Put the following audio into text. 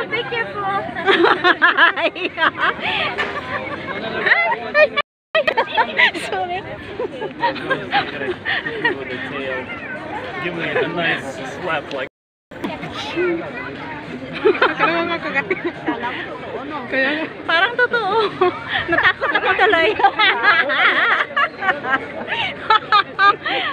be careful. Sorry. Give me a nice slap like. Parang totoo. Natakot ako tuloy.